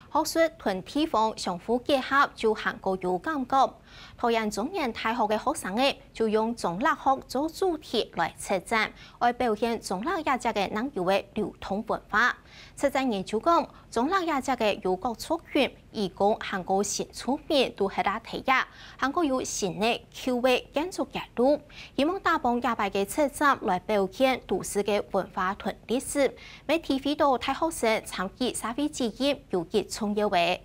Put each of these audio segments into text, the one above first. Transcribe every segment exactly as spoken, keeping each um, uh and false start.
學術同地方相互結合就行過有感覺。台灣中原大學嘅學生誒就用中立學做主題來策展，來表現中立亞洲嘅南遊嘅流通文化。策展研究講，中立亞洲嘅遊國族群，義工行過新出品都係大體驗，行過有新嘅口味建築角度，希望打幫亞白嘅策展來表現都市嘅文化同歷史，俾體會到大學生參與社會事業有益重要嘅。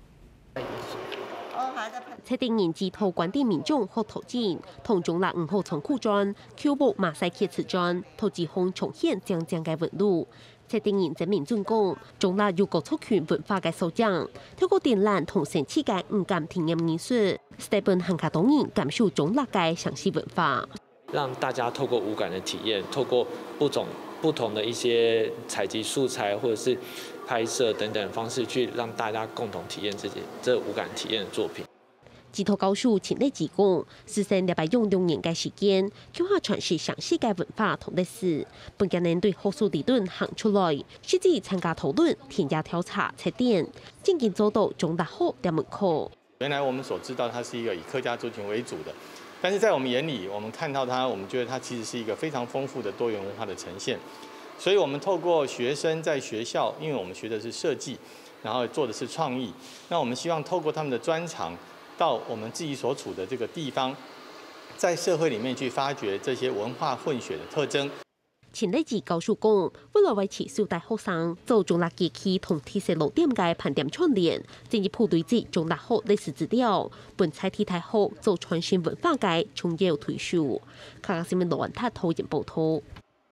策展人指圖關啲民眾學投資，同中立五號倉庫專、舊木馬賽克瓷磚，投資後重現將將嘅紋路。策展人證明進講，中立遊國族群文化嘅素養，透過展覽同城市嘅五感體驗藝術，使本行卡當人感受中立嘅詳細文化， 讓大家透過五感的體驗，透過不同不同的一些採集素材或者是拍攝等等方式，去讓大家共同體驗這些這五感體驗的作品。 指圖告訴前嚟職工，實現兩百用兩年嘅時間，強化傳承詳細嘅文化同歷史。本屆年對學術理論行出來，實際參加討論、田野調查、測點，漸漸做到中大學嘅門口。 原來我們所知道，它是一個以客家族群為主的，但是在我們眼裡，我們看到它，我們覺得它其實是一個非常豐富的多元文化的呈現。所以，我們透過學生在學校，因為我們學的是設計，然後做的是創意，那我們希望透過他們的專長，到我們自己所處的這個地方，在社會裡面去發掘這些文化混血的特徵。 前嚟自告訴講，未來為持小大學生做中立機器同特色路點嘅盤點串聯，正以鋪對接中大學歷史資料，本採替大學做傳承文化嘅重要推手。香港新聞羅文塔討研報道。